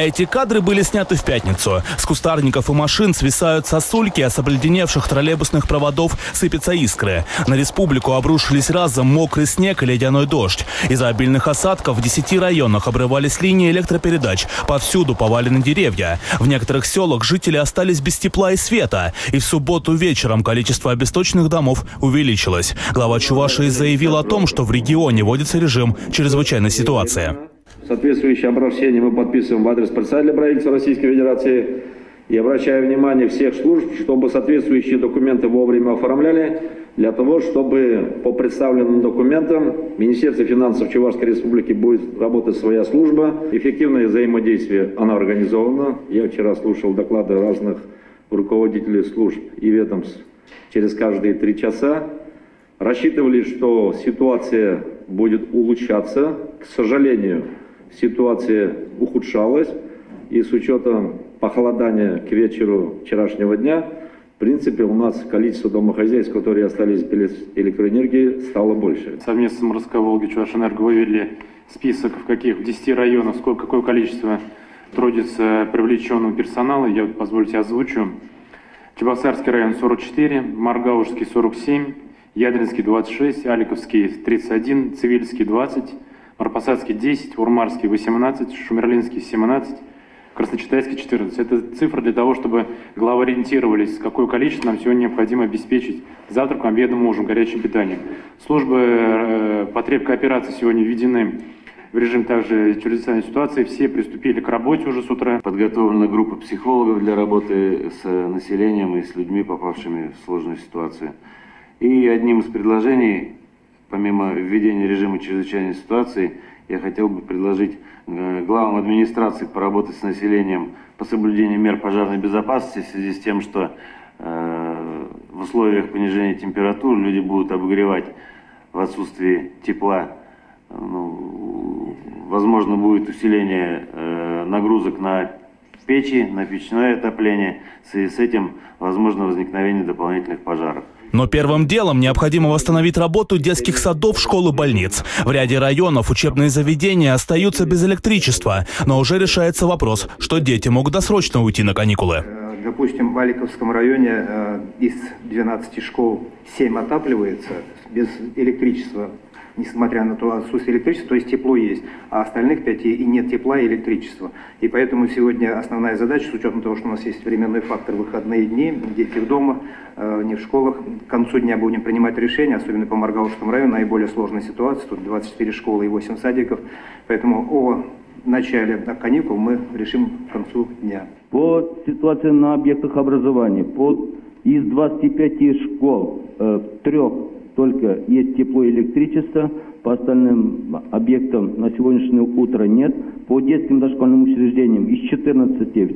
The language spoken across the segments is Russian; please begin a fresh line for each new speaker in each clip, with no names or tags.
Эти кадры были сняты в пятницу. С кустарников и машин свисают сосульки, а с обледеневших троллейбусных проводов сыпятся искры. На республику обрушились разом мокрый снег и ледяной дождь. Из-за обильных осадков в 10 районах обрывались линии электропередач. Повсюду повалены деревья. В некоторых селах жители остались без тепла и света. И в субботу вечером количество обесточенных домов увеличилось. Глава Чувашии заявил о том, что в регионе вводится режим чрезвычайной ситуации.
Соответствующее обращение мы подписываем в адрес председателя правительства Российской Федерации и обращаем внимание всех служб, чтобы соответствующие документы вовремя оформляли, для того, чтобы по представленным документам в Министерстве финансов Чувашской Республики будет работать своя служба. Эффективное взаимодействие, оно организовано. Я вчера слушал доклады разных руководителей служб и ведомств через каждые 3 часа. Рассчитывали, что ситуация будет улучшаться. К сожалению, ситуация ухудшалась, и с учетом похолодания к вечеру вчерашнего дня, в принципе, у нас количество домохозяйств, которые остались без электроэнергии, стало больше.
Совместно с МРСК-Волги Чувашэнерго вывели список, в каких 10 районах, какое количество трудится привлеченного персонала. Я вот, позвольте, озвучу. Чебоксарский район 44, Маргаушский 47, Ядринский 26, Аликовский 31, Цивильский 20, Марпасадский 10, Урмарский 18, Шумерлинский 17, Красночитайский 14. Это цифры для того, чтобы главы ориентировались, какое количество нам сегодня необходимо обеспечить завтраком, обедом, ужином, горячим питанием. Службы потреб кооперации сегодня введены в режим также чрезвычайной ситуации. Все приступили к работе уже с утра.
Подготовлена группа психологов для работы с населением и с людьми, попавшими в сложную ситуацию. И одним из предложений, помимо введения режима чрезвычайной ситуации, я хотел бы предложить главам администрации поработать с населением по соблюдению мер пожарной безопасности в связи с тем, что в условиях понижения температуры люди будут обогревать в отсутствии тепла. Возможно, будет усиление нагрузок на печи, на печное отопление. В связи с этим возможно возникновение дополнительных пожаров.
Но первым делом необходимо восстановить работу детских садов, школ и больниц. В ряде районов учебные заведения остаются без электричества. Но уже решается вопрос, что дети могут досрочно уйти на каникулы.
Допустим, в Аликовском районе из 12 школ 7 отапливается без электричества. Несмотря на то отсутствие электричества, то есть тепло есть, а остальных 5 и нет тепла и электричества. И поэтому сегодня основная задача, с учетом того, что у нас есть временной фактор, выходные дни, дети дома, не в школах, к концу дня будем принимать решения, особенно по Маргаушскому району, наиболее сложная ситуация, тут 24 школы и 8 садиков, поэтому о начале каникул мы решим к концу дня.
По ситуации на объектах образования, из 25 школ 3 только есть тепло и электричество, по остальным объектам на сегодняшнее утро нет. По детским дошкольным учреждениям из 14 в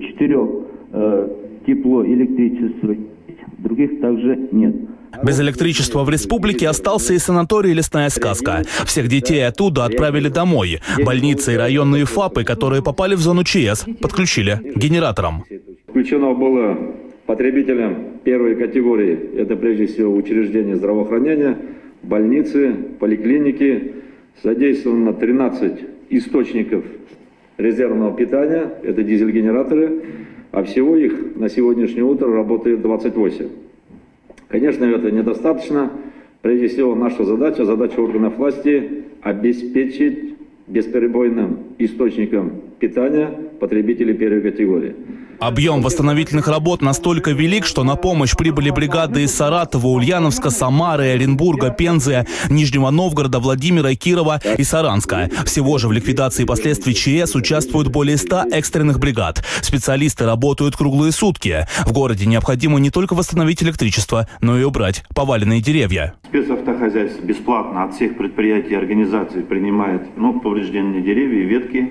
4 тепло и электричество есть, других также нет.
Без электричества в республике остался и санаторий «Лесная сказка». Всех детей оттуда отправили домой. Больницы и районные ФАПы, которые попали в зону ЧС, подключили к генераторам.
Включено было потребителям первой категории, это прежде всего учреждения здравоохранения, больницы, поликлиники. Задействовано 13 источников резервного питания, это дизель-генераторы, а всего их на сегодняшнее утро работает 28. Конечно, это недостаточно. Прежде всего, наша задача органов власти обеспечить бесперебойным источником питания потребителей первой категории.
Объем восстановительных работ настолько велик, что на помощь прибыли бригады из Саратова, Ульяновска, Самары, Оренбурга, Пензы, Нижнего Новгорода, Владимира, Кирова и Саранска. Всего же в ликвидации последствий ЧС участвуют более 100 экстренных бригад. Специалисты работают круглые сутки. В городе необходимо не только восстановить электричество, но и убрать поваленные деревья.
Спецавтохозяйство бесплатно от всех предприятий и организаций принимает поврежденные деревья и ветки.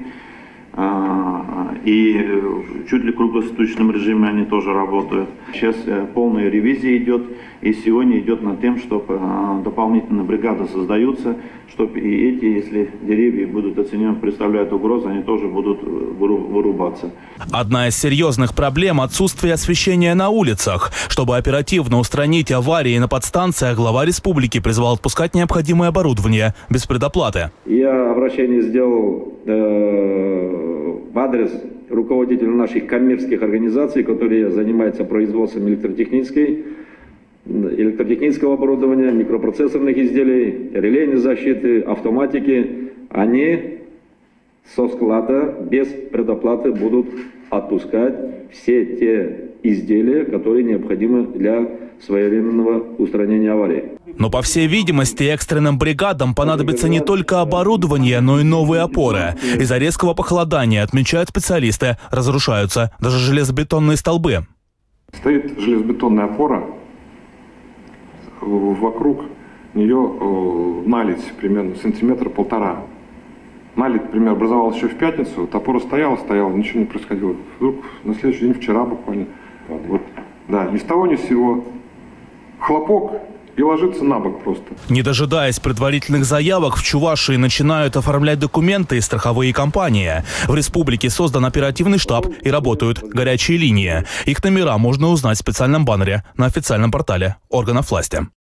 И чуть ли в круглосуточном режиме они тоже работают. Сейчас полная ревизия идет, и сегодня идет над тем, чтобы дополнительные бригады создаются, чтобы и эти, если деревья будут оценены, представляют угрозу, они тоже будут вырубаться.
Одна из серьезных проблем – отсутствие освещения на улицах. Чтобы оперативно устранить аварии на подстанциях, глава республики призвал отпускать необходимое оборудование без предоплаты.
Я обращение сделал в адрес руководители наших коммерческих организаций, которые занимаются производством электротехнического оборудования, микропроцессорных изделий, релейной защиты, автоматики, они со склада без предоплаты будут отпускать все те изделия, которые необходимы для своевременного устранения аварии.
Но, по всей видимости, экстренным бригадам понадобится не только оборудование, но и новые опоры. Из-за резкого похолодания, отмечают специалисты, разрушаются даже железобетонные столбы.
Стоит железобетонная опора, вокруг нее наледь примерно сантиметра-полтора. Наледь, например, образовалась еще в пятницу, вот опора стояла, ничего не происходило. Вдруг на следующий день, вчера буквально, вот, да, ни с того ни с сего, хлопок и ложится на бок просто.
Не дожидаясь предварительных заявок, в Чувашии начинают оформлять документы и страховые компании. В республике создан оперативный штаб и работают горячие линии. Их номера можно узнать в специальном баннере на официальном портале органов власти.